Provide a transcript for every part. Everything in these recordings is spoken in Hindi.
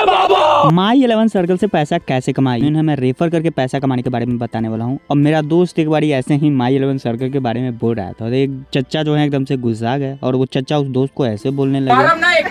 माई 11 सर्कल से पैसा कैसे कमाई, मैं रेफर करके पैसा कमाने के बारे में बताने वाला हूँ। और मेरा दोस्त एक बार ऐसे ही माई 11 सर्कल के बारे में बोल रहा था और एक चच्चा जो है एकदम से गुस्सा गए और वो चच्चा उस दोस्त को ऐसे बोलने लगे,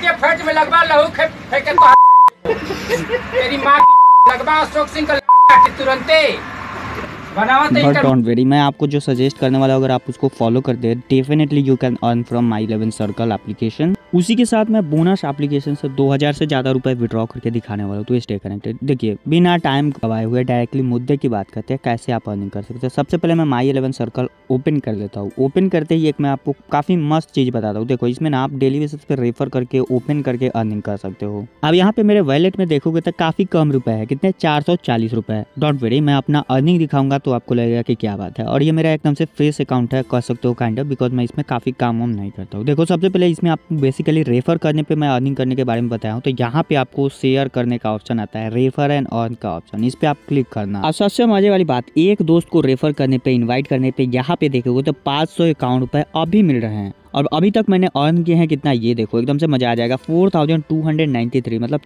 बट डोंट वेरी, मैं आपको जो सजेस्ट करने वाला हूँ अगर आप उसको फॉलो करते हैं definitely you can earn from my 11 circle application. उसी के साथ मैं बोनस एप्लीकेशन से 2000 से ज़्यादा रुपए विड्रॉ करके दिखाने वाला हूँ, तो स्टे कनेक्टेड। देखिए बिना टाइम गवाए हुए डायरेक्टली मुद्दे की बात करते हैं कैसे आप अर्निंग कर सकते हैं। सबसे पहले मैं माई 11 सर्कल ओपन कर लेता हूँ। ओपन करते ही एक मैं आपको काफ़ी मस्त चीज़ बताता हूँ। देखो इसमें ना आप डेली बेसिस पे रेफर करके ओपन करके अर्निंग कर सकते हो। अब यहाँ पे मेरे वॉलेट में देखोगे तो काफ़ी कम रुपए है, कितने 440 रुपए। डोंट वेरी, मैं अपना अर्निंग दिखाऊंगा तो आपको लगेगा कि क्या बात है। और ये मेरा एकदम से फ्रेश अकाउंट है, कह सकते हो काइंड ऑफ, बिकॉज मैं इसमें काफ़ी काम वाम नहीं करता हूँ। देखो सबसे पहले इसमें आपको बेसिकली रेफर करने पे मैं अर्निंग करने के बारे में बताया हूँ। तो यहाँ पे आपको शेयर करने का ऑप्शन आता है, रेफर एंड अर्न का ऑप्शन, इस पे आप क्लिक करना। अब सबसे मजे वाली बात, एक दोस्त को रेफर करने पे, इन्वाइट करने पे यहाँ पे देखोगे तो 551 रुपए अभी मिल रहे हैं। और अभी तक मैंने अर्न किए हैं कितना, ये देखो एकदम से मजा आ जाएगा, 4293, मतलब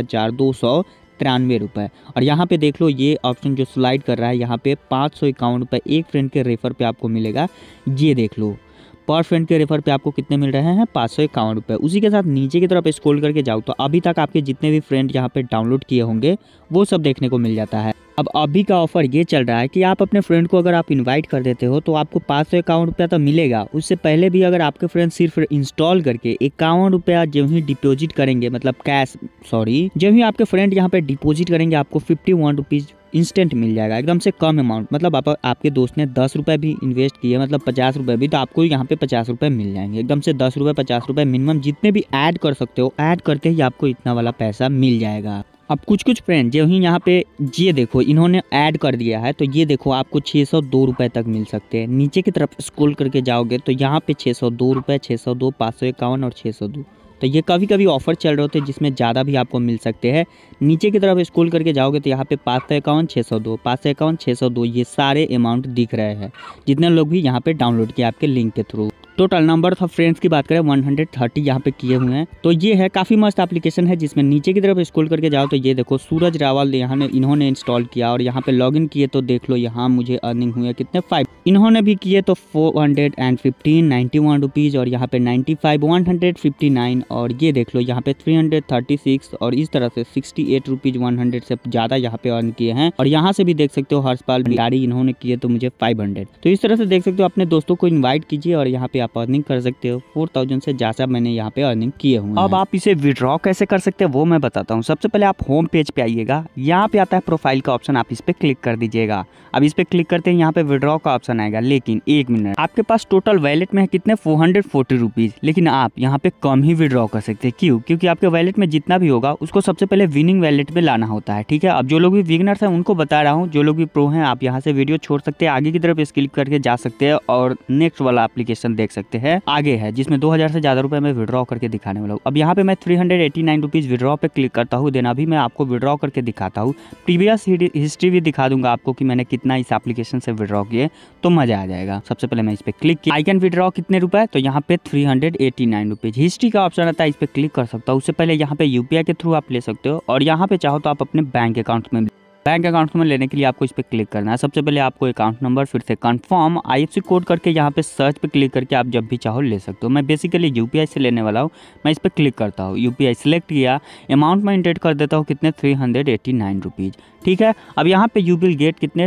4293 रुपए। और यहाँ पे देख लो ये ऑप्शन जो स्लाइड कर रहा है, यहाँ पे 551 रुपए एक फ्रेंड के रेफर पे आपको मिलेगा। ये देख लो पर फ्रेंड के रेफर पे आपको कितने मिल रहे हैं, 551 रुपए। उसी के साथ नीचे की तरफ स्क्रॉल करके जाओ तो अभी तक आपके जितने भी फ्रेंड यहाँ पे डाउनलोड किए होंगे वो सब देखने को मिल जाता है। अब अभी का ऑफर ये चल रहा है कि आप अपने फ्रेंड को अगर आप इनवाइट कर देते हो तो आपको 551 रुपया तो मिलेगा। उससे पहले भी अगर आपके फ्रेंड सिर्फ इंस्टॉल करके 51 रुपया जब ही डिपोजिट करेंगे, मतलब कैश जब ही आपके फ्रेंड यहाँ पे डिपोजिट करेंगे आपको 51 रुपीज़ इंस्टेंट मिल जाएगा, एकदम से कम अमाउंट। मतलब आपके दोस्त ने 10 रुपये भी इन्वेस्ट किए, मतलब 50 रुपये भी, तो आपको यहाँ पे 50 रुपये मिल जाएंगे एकदम से। 10 रुपये 50 रुपये मिनिमम जितने भी ऐड कर सकते हो, ऐड करके ही आपको इतना वाला पैसा मिल जाएगा। अब कुछ फ्रेंड जो ही यहाँ पे ये देखो इन्होंने ऐड कर दिया है, तो ये देखो आपको 602 रुपये तक मिल सकते हैं। नीचे की तरफ स्क्रॉल करके जाओगे तो यहाँ पे 602 रुपये, 602, 551 और 602। तो ये कभी कभी ऑफर चल रहे होते हैं जिसमें ज़्यादा भी आपको मिल सकते हैं। नीचे की तरफ स्क्रॉल करके जाओगे तो यहाँ पे 551, 602, 551, 602 ये सारे अमाउंट दिख रहे हैं जितने लोग भी यहाँ पे डाउनलोड किए आपके लिंक के through. Total number of friends की बात करें 130 यहाँ पे किए हुए हैं। तो ये है काफ़ी मस्त एप्लीकेशन है जिसमें नीचे की तरफ स्क्रॉल करके जाओ तो ये देखो सूरज रावल इन्होंने इंस्टॉल किया और यहाँ पे लॉगिन किए तो देख लो यहाँ मुझे अर्निंग हुई है कितने 5। इन्होंने भी किए तो 415, 91 रुपीज़ और यहाँ पे 95, 159 और ये देख लो यहाँ पे 336 और इस तरह से 68 रुपीज़ 100 से ज़्यादा यहाँ पे अर्न किए हैं। और यहाँ से भी देख सकते हो हर्षपाल भंडारी इन्होंने किए तो मुझे 500। तो इस तरह से देख सकते हो अपने दोस्तों को इन्वाइट कीजिए और यहाँ पे आप अर्निंग कर सकते हो। 4000 से ज़्यादा मैंने यहाँ पे अर्निंग किए हुए हैं। अब आप इसे विड्रॉ कैसे कर सकते हैं वो मैं बताता हूँ। सबसे पहले आप होम पेज पे आइएगा, यहाँ पे आता है प्रोफाइल का ऑप्शन, आप इस पे क्लिक कर दीजिएगा। अब इस पे क्लिक करते हैं यहाँ पे विड्रॉ का ऑप्शन आएगा, लेकिन 1 मिनट, आपके पास टोटल वैलेट में है कितने 440 रुपीज़, लेकिन आप यहाँ पे कम ही विड्रॉ कर सकते हैं। क्यों? क्योंकि आपके वैलेट में जितना भी होगा उसको सबसे पहले विनिंग वैलेट में लाना होता है, ठीक है। अब जो लोग भी बिगिनर्स हैं उनको बता रहा हूँ, जो लोग भी प्रो हैं आप यहाँ से वीडियो छोड़ सकते हैं, आगे की तरफ क्लिक करके जा सकते हैं और नेक्स्ट वाला एप्लीकेशन देख सकते हैं। आगे है जिसमें 2000 से ज़्यादा रुपए मैं विड्रॉ करके दिखाने वाला हूँ। अब यहाँ पे मैं 389 रुपीज़ विड्रॉ पे क्लिक करता हूँ, देन अभी मैं आपको विड्रॉ करके दिखाता हूँ। प्रीवियस हिस्ट्री भी दिखा दूंगा आपको कि मैंने कितना इस एप्लीकेशन से विड्रॉ किए, तो मजा आ जाएगा। सबसे पहले मैं इस पे क्लिक किया, आई कैन विड्रॉ कितने रुपए, तो यहाँ पे 389 रुपीज़। हिस्ट्री का ऑप्शन आता है, इस पे क्लिक कर सकता हूँ। उससे पहले यहाँ पे यूपीआई के थ्रू आप ले सकते हो और यहाँ पे चाहो तो आप अपने बैंक अकाउंट में लेने के लिए आपको इस पे क्लिक करना है। सबसे पहले आपको अकाउंट नंबर, फिर से कंफर्म, आईएफएससी कोड करके यहाँ पे सर्च पे क्लिक करके आप जब भी चाहो ले सकते हो। मैं बेसिकली यूपीआई से लेने वाला हूँ, मैं इस पे क्लिक करता हूँ, यूपीआई सिलेक्ट किया, अमाउंट में इंटर कर देता हूँ कितने 389 रुपीज़, ठीक है। अब यहाँ पे यू विल गेट कितने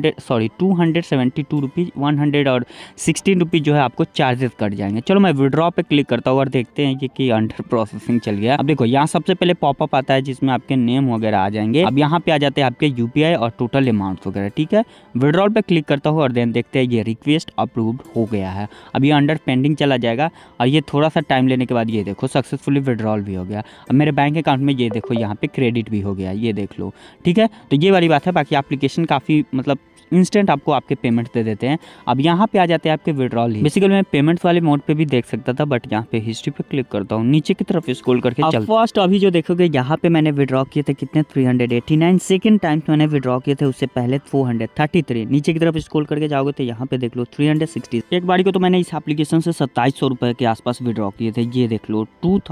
272 रुपीज़ 116 रुपीज़ जो है आपको चार्जेस कट जाएंगे। चलो मैं विड्रॉ पे क्लिक करता हूँ और देखते हैं कि अंडर प्रोसेसिंग चल गया। अब देखो यहाँ सबसे पहले पॉपअप आता है जिसमें आपके नेम वगैरह आ जाएंगे। अब यहाँ पे आ जाते हैं आपके यूपीआई और टोटल अमाउंट वगैरह, ठीक है। विड्रॉल पे क्लिक करता हूँ और देन देखते हैं ये रिक्वेस्ट अप्रूव्ड हो गया है। अब ये अंडर पेंडिंग चला जाएगा और ये थोड़ा सा टाइम लेने के बाद ये देखो सक्सेसफुली विड्रॉल भी हो गया। अब मेरे बैंक अकाउंट में ये देखो यहाँ पे क्रेडिट भी हो गया, ये देख लो, ठीक है। तो ये वाली बात है। बाकी एप्लीकेशन काफ़ी मतलब इंस्टेंट आपको आपके पेमेंट दे देते हैं। अब यहाँ पे आ जाते हैं आपके विड्रॉल ही। बेसिकली मैं पेमेंट्स वाले मोड पे भी देख सकता था, बट यहाँ पे हिस्ट्री पे क्लिक करता हूँ, नीचे की तरफ स्क्रॉल करके चल। फर्स्ट अभी जो देखोगे यहाँ पे मैंने विड्रॉ किए थे कितने 389, सेकंड टाइम्स मैंने विड्रॉ किए थे उससे पहले 433। नीचे की तरफ स्क्रॉल करके जाओगे तो यहाँ पे देख लो 360। एक बारी को तो मैंने इस एप्लीकेशन से 2700 रुपए के आसपास विड्रॉ किए थे। ये देख लो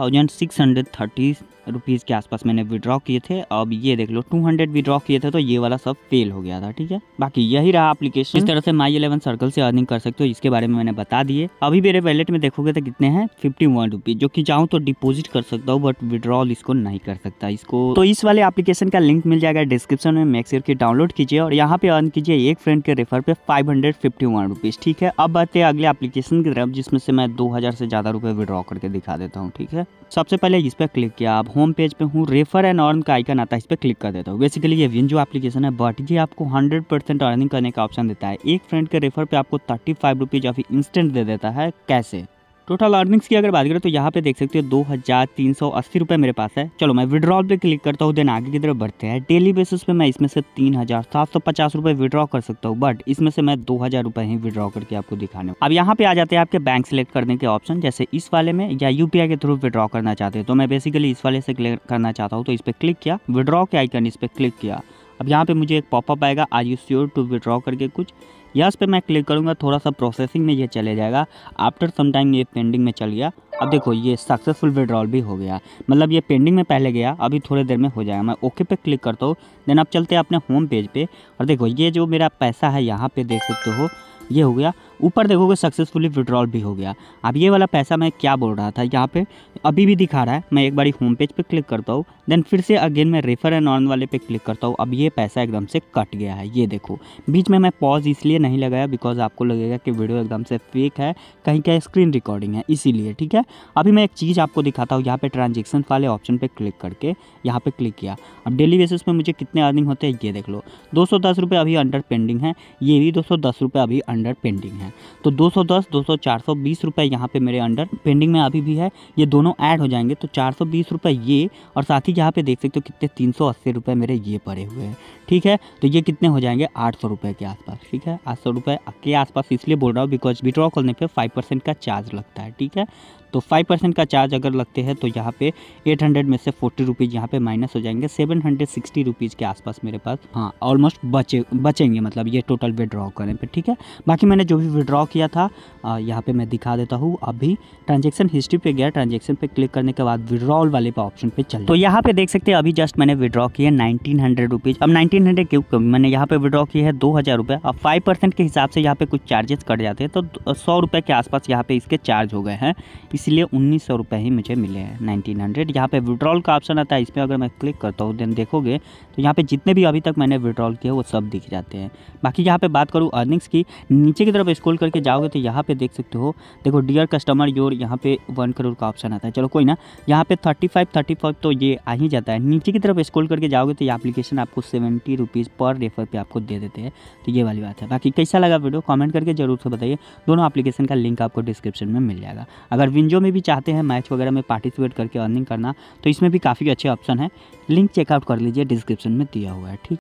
2630 रुपीज़ के आसपास मैंने विड्रॉ किए थे। अब ये देख लो 200 विड्रॉ किए थे, तो ये वाला सब फेल हो गया था। ठीक है, बाकी यही रहा एप्लीकेशन। इस तरह से माई 11 सर्कल से अर्निंग कर सकते हो, इसके बारे में मैंने बता दिए। अभी मेरे वैलेट में देखोगे तो कितने हैं 51 रुपीज़, जो कि चाहूँ तो डिपॉजिट कर सकता हूँ, बट विड्रॉल इसको नहीं कर सकता इसको। तो इस वाले एप्लीकेशन का लिंक मिल जाएगा डिस्क्रिप्शन में, मेक श्योर की डाउनलोड कीजिए और यहाँ पे अर्न कीजिए एक फ्रेंड के रेफर पे 551 रुपीज़। ठीक है, अब आते हैं अगले एप्लीकेशन की तरफ, जिसमें से मैं 2000 से ज़्यादा रुपये विड्रॉ करके दिखा देता हूँ। ठीक है, सबसे पहले इस पर क्लिक किया, आप होम पेज पे हूँ, रेफर एंड अर्न का आइकन आता है, इस पर क्लिक कर देता हूँ। बेसिकली ये विंजो एप्लीकेशन है, बट ये आपको 100% अर्निंग करने का ऑप्शन देता है। एक फ्रेंड के रेफर पे आपको 35 रुपीज़ अभी इंस्टेंट दे देता है। कैसे? टोटल अर्निंग्स की अगर बात करें तो यहाँ पे देख सकते हो 2380 रुपये मेरे पास है। चलो मैं विड्रॉल पे क्लिक करता हूँ, देन आगे की तरफ बढ़ते हैं। डेली बेसिस पे मैं इसमें से 3750 रुपये विड्रॉ कर सकता हूँ, बट इसमें से मैं 2000 रुपये ही विड्रॉ करके आपको दिखाने। अब यहाँ पे आ जाते हैं आपके बैंक सेलेक्ट करने के ऑप्शन, जैसे इस वाले में या यूपीआई के थ्रू विड्रॉ करना चाहते हैं। तो मैं बेसिकली इस वाले से क्लिक करना चाहता हूँ, तो इस पर क्लिक किया, विड्रॉ के आइकन इस पर क्लिक किया। अब यहाँ पे मुझे एक पॉपअप आएगा, are you sure to withdraw करके कुछ, यस पे मैं क्लिक करूँगा, थोड़ा सा प्रोसेसिंग में ये चले जाएगा। आफ्टर सम टाइम ये पेंडिंग में चल गया। अब देखो ये सक्सेसफुल विड्रॉल भी हो गया, मतलब ये पेंडिंग में पहले गया, अभी थोड़ी देर में हो जाएगा। मैं ओके पे क्लिक करता हूँ, देन अब चलते हैं अपने होम पेज पे और देखो ये जो मेरा पैसा है यहाँ पे देख सकते हो ये हो गया। ऊपर देखोगे सक्सेसफुली विड्रॉल भी हो गया। अब ये वाला पैसा मैं क्या बोल रहा था, यहाँ पे अभी भी दिखा रहा है। मैं एक बारी होम पेज पे क्लिक करता हूँ, देन फिर से अगेन मैं रेफर एंड अर्न वाले पे क्लिक करता हूँ। अब ये पैसा एकदम से कट गया है, ये देखो। बीच में मैं पॉज इसलिए नहीं लगाया बिकॉज आपको लगेगा कि वीडियो एकदम से फेक है, कहीं का स्क्रीन रिकॉर्डिंग है, इसीलिए। ठीक है, अभी मैं एक चीज़ आपको दिखाता हूँ। यहाँ पे ट्रांजेक्शन वाले ऑप्शन पे क्लिक करके यहाँ पे क्लिक किया। अब डेली बेसिस पे मुझे कितने अर्निंग होते हैं ये देख लो। 210 रुपये अभी अंडर पेंडिंग है, ये भी 210 रुपये अभी अंडर पेंडिंग है। तो 210, 200, 420 रुपये यहाँ पे मेरे अंडर पेंडिंग में अभी भी है। ये दोनों ऐड हो जाएंगे तो 420 रुपये ये, और साथ ही यहाँ पे देख सकते हो कितने 380 रुपये मेरे ये पड़े हुए हैं। ठीक है, तो ये कितने हो जाएंगे 800 रुपये के आसपास। ठीक है, 800 रुपये के आसपास इसलिए बोल रहा हूँ बिकॉज विड्रॉ करने पे 5% का चार्ज लगता है। ठीक है, तो 5% का चार्ज अगर लगते हैं तो यहाँ पे 800 में से 40 रुपीज़ यहाँ पे माइनस हो जाएंगे। 760 रुपीज़ के आसपास मेरे पास हाँ ऑलमोस्ट बचेंगे, मतलब ये टोटल विड्रॉ करने पे। ठीक है, बाकी मैंने जो भी विड्रॉ किया था यहाँ पे मैं दिखा देता हूँ। अभी ट्रांजेक्शन हिस्ट्री पे गया, ट्रांजेक्शन पे क्लिक करने के बाद विड्रॉल वाले पे ऑप्शन पे चल, तो यहाँ पे देख सकते हैं अभी जस्ट मैंने विड्रॉ किए 1900 रुपीज़। अब 1900 क्यों, मैंने यहाँ पे विड्रॉ किए है 2000 रुपये। अब 5% के हिसाब से यहाँ पे कुछ चार्जेस कट जाते हैं, तो 100 रुपये के आसपास यहाँ पे इसके चार्ज हो गए हैं, इसलिए 1900 रुपये ही मुझे मिले हैं 1900। यहाँ पे विड्रॉल का ऑप्शन आता है, इस पर अगर मैं क्लिक करता हूँ देन देखोगे तो यहाँ पे जितने भी अभी तक मैंने विड्रॉल किया वो सब दिख जाते हैं। बाकी यहाँ पे बात करूँ अर्निंग्स की, नीचे की तरफ स्क्रॉल करके जाओगे तो यहाँ पे देख सकते हो, देखो डियर कस्टमर योर, यहाँ पे 1 करोड़ का ऑप्शन आता है। चलो कोई ना, यहाँ पे 35 तो ये आ ही जाता है। नीचे की तरफ स्क्रॉल करके जाओगे तो ये एप्लीकेशन आपको 70 रुपीज़ पर रेफर पे आपको दे देते हैं। तो ये वाली बात है। बाकी कैसा लगा वीडियो कमेंट करके जरूर से बताइए। दोनों एप्लीकेशन का लिंक आपको डिस्क्रिप्शन में मिल जाएगा। अगर विंजो में भी चाहते हैं मैच वगैरह में पार्टिसिपेट करके अर्निंग करना तो इसमें भी काफ़ी अच्छे ऑप्शन है, लिंक चेकआउट कर लीजिए, डिस्क्रिप्शन में दिया हुआ है। ठीक।